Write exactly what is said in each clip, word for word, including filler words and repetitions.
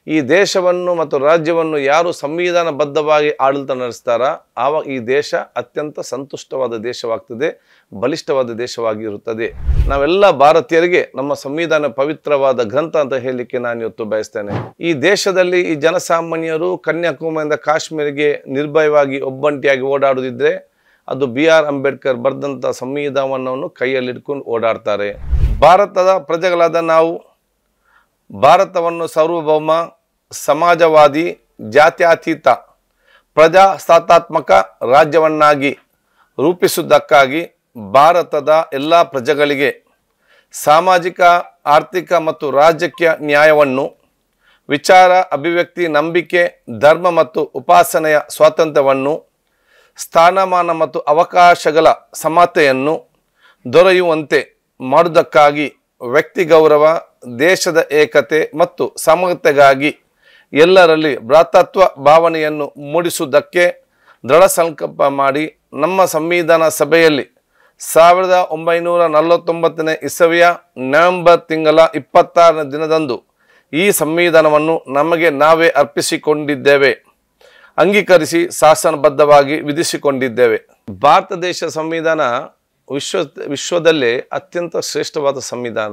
ಈ ದೇಶವನ್ನು ಮತ್ತು ರಾಜ್ಯವನ್ನು ಯಾರು ಸಂವಿಧಾನಬದ್ಧವಾಗಿ ಆಡಳಿತ ನಡೆಸ್ತಾರ ಆವಾಗ ಈ ದೇಶ ಅತ್ಯಂತ ಸಂತುಷ್ಟವಾದ ದೇಶವಾಗ್ತದೆ, ಬಲಿಷ್ಠವಾದ ದೇಶವಾಗಿರುತ್ತದೆ. ನಾವೆಲ್ಲ ಭಾರತೀಯರಿಗೆ ನಮ್ಮ ಸಂವಿಧಾನ ಪವಿತ್ರವಾದ ಗ್ರಂಥ ಅಂತ ಹೇಳಲಿಕ್ಕೆ ನಾನು ಇವತ್ತು ಬಯಸ್ತೇನೆ. ಈ ದೇಶದಲ್ಲಿ ಈ ಜನಸಾಮಾನ್ಯರು ಕನ್ಯಾಕುಮಾರಿಯಿಂದ ಕಾಶ್ಮೀರಿಗೆ ನಿರ್ಭಯವಾಗಿ ಒಬ್ಬಂಟಿಯಾಗಿ ಓಡಾಡುತ್ತಿದ್ದರೆ ಅದು ಬಿ ಆರ್ ಅಂಬೇಡ್ಕರ್ ಬರೆದಂಥ ಸಂವಿಧಾನವನ್ನು ಕೈಯಲ್ಲಿಡ್ಕೊಂಡು ಓಡಾಡ್ತಾರೆ. ಭಾರತದ ಪ್ರಜೆಗಳಾದ ನಾವು ಭಾರತವನ್ನು ಸಾರ್ವಭೌಮ, ಸಮಾಜವಾದಿ, ಜಾತ್ಯತೀತ, ಪ್ರಜಾಸತ್ತಾತ್ಮಕ ರಾಜ್ಯವನ್ನಾಗಿ ರೂಪಿಸುವುದಕ್ಕಾಗಿ ಭಾರತದ ಎಲ್ಲ ಪ್ರಜೆಗಳಿಗೆ ಸಾಮಾಜಿಕ, ಆರ್ಥಿಕ ಮತ್ತು ರಾಜಕೀಯ ನ್ಯಾಯವನ್ನು, ವಿಚಾರ, ಅಭಿವ್ಯಕ್ತಿ, ನಂಬಿಕೆ, ಧರ್ಮ ಮತ್ತು ಉಪಾಸನೆಯ ಸ್ವಾತಂತ್ರ್ಯವನ್ನು, ಸ್ಥಾನಮಾನ ಮತ್ತು ಅವಕಾಶಗಳ ಸಮತೆಯನ್ನು ದೊರೆಯುವಂತೆ ಮಾಡುವುದಕ್ಕಾಗಿ ವ್ಯಕ್ತಿ ಗೌರವ, ದೇಶದ ಏಕತೆ ಮತ್ತು ಸಮಗ್ರತೆಗಾಗಿ ಎಲ್ಲರಲ್ಲಿ ಭ್ರಾತೃತ್ವ ಭಾವನೆಯನ್ನು ಮೂಡಿಸುವುದಕ್ಕೆ ದೃಢ ಸಂಕಲ್ಪ ಮಾಡಿ ನಮ್ಮ ಸಂವಿಧಾನ ಸಭೆಯಲ್ಲಿ ಸಾವಿರದ ಒಂಬೈನೂರ ನಲವತ್ತೊಂಬತ್ತನೇ ಇಸವಿಯ ನವೆಂಬರ್ ತಿಂಗಳ ಇಪ್ಪತ್ತಾರನೇ ದಿನದಂದು ಈ ಸಂವಿಧಾನವನ್ನು ನಮಗೆ ನಾವೇ ಅರ್ಪಿಸಿಕೊಂಡಿದ್ದೇವೆ, ಅಂಗೀಕರಿಸಿ ಶಾಸನಬದ್ಧವಾಗಿ ವಿಧಿಸಿಕೊಂಡಿದ್ದೇವೆ. ಭಾರತ ದೇಶ ಸಂವಿಧಾನ ವಿಶ್ವ ವಿಶ್ವದಲ್ಲೇ ಅತ್ಯಂತ ಶ್ರೇಷ್ಠವಾದ ಸಂವಿಧಾನ.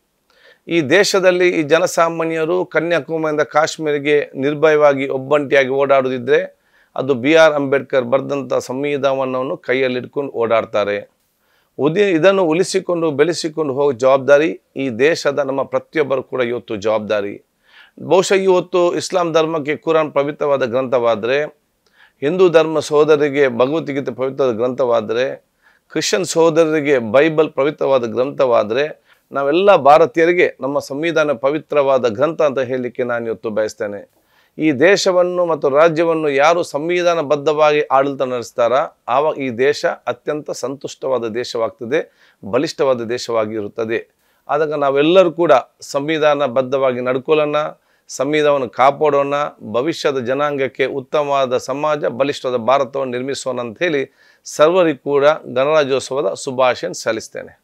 ಈ ದೇಶದಲ್ಲಿ ಈ ಜನಸಾಮಾನ್ಯರು ಕನ್ಯಾಕುಮಾರಿಯಿಂದ ಕಾಶ್ಮೀರಿಗೆ ನಿರ್ಭಯವಾಗಿ ಒಬ್ಬಂಟಿಯಾಗಿ ಓಡಾಡುತ್ತಿದ್ದರೆ ಅದು ಬಿ ಆರ್ ಅಂಬೇಡ್ಕರ್ ಬರೆದಂಥ ಸಂವಿಧಾನವನ್ನು ಕೈಯಲ್ಲಿಡ್ಕೊಂಡು ಓಡಾಡ್ತಾರೆ. ಉದಿ ಇದನ್ನು ಉಳಿಸಿಕೊಂಡು ಬೆಳೆಸಿಕೊಂಡು ಹೋಗೋ ಜವಾಬ್ದಾರಿ ಈ ದೇಶದ ನಮ್ಮ ಪ್ರತಿಯೊಬ್ಬರು ಕೂಡ ಇವತ್ತು ಜವಾಬ್ದಾರಿ. ಬಹುಶಃ ಇವತ್ತು ಇಸ್ಲಾಂ ಧರ್ಮಕ್ಕೆ ಕುರಾನ್ ಪವಿತ್ರವಾದ ಗ್ರಂಥವಾದರೆ, ಹಿಂದೂ ಧರ್ಮ ಸಹೋದರರಿಗೆ ಭಗವದ್ಗೀತೆ ಪವಿತ್ರವಾದ ಗ್ರಂಥವಾದರೆ, ಕ್ರಿಶ್ಚಿಯನ್ ಸಹೋದರರಿಗೆ ಬೈಬಲ್ ಪವಿತ್ರವಾದ ಗ್ರಂಥವಾದರೆ, ನಾವೆಲ್ಲ ಭಾರತೀಯರಿಗೆ ನಮ್ಮ ಸಂವಿಧಾನ ಪವಿತ್ರವಾದ ಗ್ರಂಥ ಅಂತ ಹೇಳಲಿಕ್ಕೆ ನಾನು ಇವತ್ತು ಬಯಸ್ತೇನೆ. ಈ ದೇಶವನ್ನು ಮತ್ತು ರಾಜ್ಯವನ್ನು ಯಾರು ಸಂವಿಧಾನಬದ್ಧವಾಗಿ ಆಡಳಿತ ನಡೆಸ್ತಾರ ಆವಾಗ ಈ ದೇಶ ಅತ್ಯಂತ ಸಂತುಷ್ಟವಾದ ದೇಶವಾಗ್ತದೆ, ಬಲಿಷ್ಠವಾದ ದೇಶವಾಗಿರುತ್ತದೆ. ಆದಾಗ ನಾವೆಲ್ಲರೂ ಕೂಡ ಸಂವಿಧಾನಬದ್ಧವಾಗಿ ನಡ್ಕೊಳ್ಳೋಣ, ಸಂವಿಧಾನವನ್ನು ಕಾಪಾಡೋಣ, ಭವಿಷ್ಯದ ಜನಾಂಗಕ್ಕೆ ಉತ್ತಮವಾದ ಸಮಾಜ, ಬಲಿಷ್ಠವಾದ ಭಾರತವನ್ನು ನಿರ್ಮಿಸೋಣ ಅಂತ ಹೇಳಿ ಸರ್ವರಿಗೂ ಕೂಡ ಗಣರಾಜ್ಯೋತ್ಸವದ ಶುಭಾಶಯ ಸಲ್ಲಿಸ್ತೇನೆ.